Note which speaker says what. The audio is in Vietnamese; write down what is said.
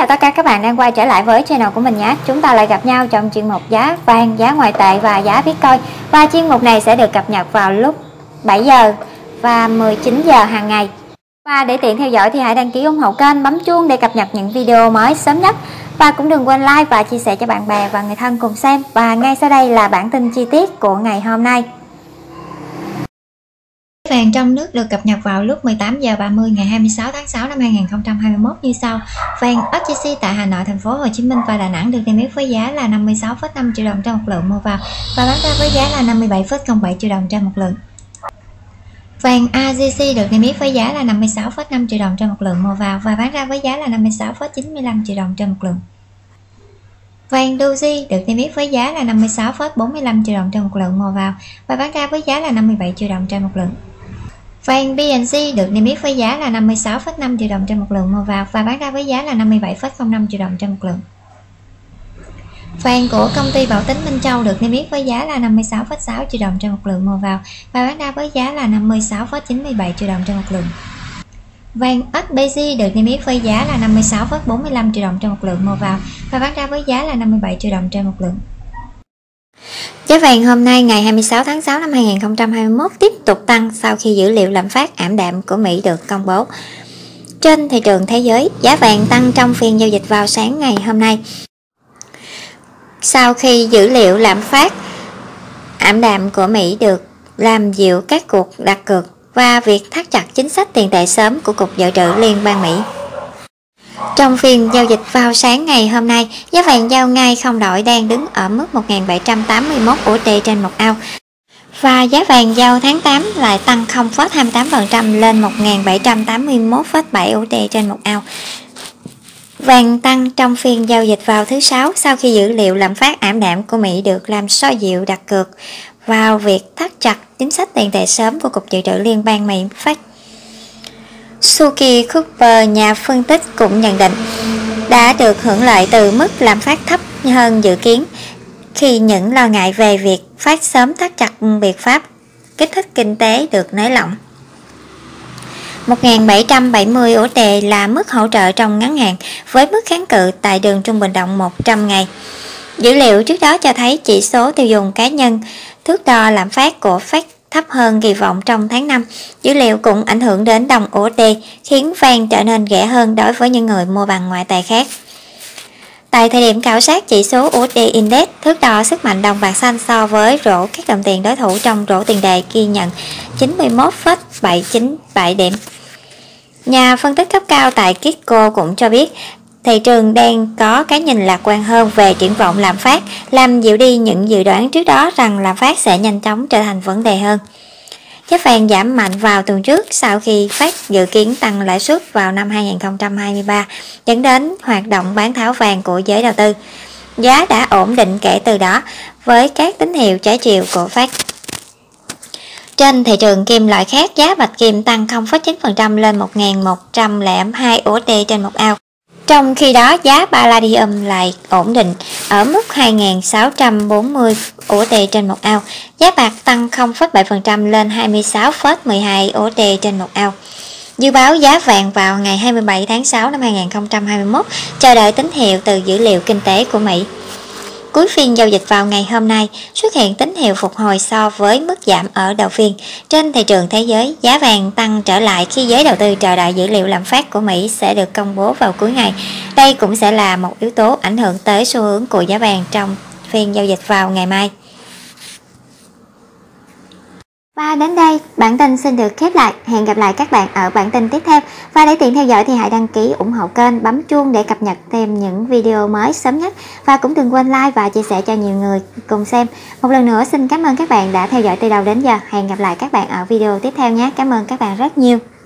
Speaker 1: chào tất cả các bạn đang quay trở lại với channel của mình nhé. Chúng ta lại gặp nhau trong chuyên mục giá vàng, giá ngoại tệ và giá Bitcoin. Và chuyên mục này sẽ được cập nhật vào lúc 7 giờ và 19 giờ hàng ngày. Và để tiện theo dõi thì hãy đăng ký ủng hộ kênh, bấm chuông để cập nhật những video mới sớm nhất. Và cũng đừng quên like và chia sẻ cho bạn bè và người thân cùng xem. Và ngay sau đây là bản tin chi tiết của ngày hôm nay. Vàng trong nước được cập nhật vào lúc 18 giờ 30 ngày 26 tháng 6 năm 2021 như sau. Vàng SJC tại Hà Nội, thành phố Hồ Chí Minh và Đà Nẵng được niêm yết với giá là 56,5 triệu đồng trên một lượng mua vào và bán ra với giá là 57,07 triệu đồng trên một lượng. Vàng AJC được niêm yết với giá là 56,5 triệu đồng trên một lượng mua vào và bán ra với giá là 56,95 triệu đồng trên một lượng. Vàng Doji được niêm yết với giá là 56,45 triệu đồng trên một lượng mua vào và bán ra với giá là 57 triệu đồng trên một lượng. Vàng BNC được niêm yết với giá là 56,5 triệu đồng trên một lượng mua vào và bán ra với giá là 57,05 triệu đồng trên một lượng. Vàng của công ty Bảo Tín Minh Châu được niêm yết với giá là 56,6 triệu đồng trên một lượng mua vào và bán ra với giá là 56,97 triệu đồng trên một lượng. Vàng SBG được niêm yết với giá là 56,45 triệu đồng trên một lượng mua vào và bán ra với giá là 57 triệu đồng trên một lượng. Giá vàng hôm nay ngày 26 tháng 6 năm 2021 tiếp tục tăng sau khi dữ liệu lạm phát ảm đạm của Mỹ được công bố. Trên thị trường thế giới, giá vàng tăng trong phiên giao dịch vào sáng ngày hôm nay. Sau khi dữ liệu lạm phát ảm đạm của Mỹ được làm dịu các cuộc đặt cược và việc thắt chặt chính sách tiền tệ sớm của Cục Dự trữ Liên bang Mỹ. Trong phiên giao dịch vào sáng ngày hôm nay, giá vàng giao ngay không đổi đang đứng ở mức 1.781 USD trên một ounce và giá vàng giao tháng 8 lại tăng 0,28% lên 1.781,7 USD trên một ounce. Vàng tăng trong phiên giao dịch vào thứ Sáu sau khi dữ liệu lạm phát ảm đạm của Mỹ được làm xoa dịu đặt cược vào việc thắt chặt chính sách tiền tệ sớm của Cục Dự trữ Liên bang Mỹ Fed. Suki Cooper, nhà phân tích, cũng nhận định đã được hưởng lợi từ mức lạm phát thấp hơn dự kiến khi những lo ngại về việc Fed sớm thắt chặt biện pháp kích thích kinh tế được nới lỏng. 1.770 USD là mức hỗ trợ trong ngắn hạn với mức kháng cự tại đường trung bình động 100 ngày. Dữ liệu trước đó cho thấy chỉ số tiêu dùng cá nhân, thước đo lạm phát của Fed thấp hơn kỳ vọng trong tháng 5. Dữ liệu cũng ảnh hưởng đến đồng USD, khiến vàng trở nên rẻ hơn đối với những người mua bằng ngoại tệ khác. Tại thời điểm khảo sát chỉ số USD Index, thước đo sức mạnh đồng bạc xanh so với rổ các đồng tiền đối thủ trong rổ tiền đề ghi nhận 91,797 điểm. Nhà phân tích cấp cao tại Kitco cũng cho biết thị trường đang có cái nhìn lạc quan hơn về triển vọng lạm phát, làm dịu đi những dự đoán trước đó rằng lạm phát sẽ nhanh chóng trở thành vấn đề hơn. Giá vàng giảm mạnh vào tuần trước sau khi Fed dự kiến tăng lãi suất vào năm 2023, dẫn đến hoạt động bán tháo vàng của giới đầu tư. Giá đã ổn định kể từ đó với các tín hiệu trái chiều của Fed. Trên thị trường kim loại khác, giá bạch kim tăng 0,9% lên 1.102 USD trên một ounce. Trong khi đó, giá palladium lại ổn định ở mức 2.640 USD trên một ounce. Giá bạc tăng 0,7% lên 26,12 USD trên một ounce. Dự báo giá vàng vào ngày 27 tháng 6 năm 2021 chờ đợi tín hiệu từ dữ liệu kinh tế của Mỹ. Cuối phiên giao dịch vào ngày hôm nay xuất hiện tín hiệu phục hồi so với mức giảm ở đầu phiên. Trên thị trường thế giới, giá vàng tăng trở lại khi giới đầu tư chờ đợi dữ liệu lạm phát của Mỹ sẽ được công bố vào cuối ngày. Đây cũng sẽ là một yếu tố ảnh hưởng tới xu hướng của giá vàng trong phiên giao dịch vào ngày mai. Và đến đây, bản tin xin được khép lại. Hẹn gặp lại các bạn ở bản tin tiếp theo. Và để tiện theo dõi thì hãy đăng ký ủng hộ kênh, bấm chuông để cập nhật thêm những video mới sớm nhất. Và cũng đừng quên like và chia sẻ cho nhiều người cùng xem. Một lần nữa xin cảm ơn các bạn đã theo dõi từ đầu đến giờ. Hẹn gặp lại các bạn ở video tiếp theo nhé. Cảm ơn các bạn rất nhiều.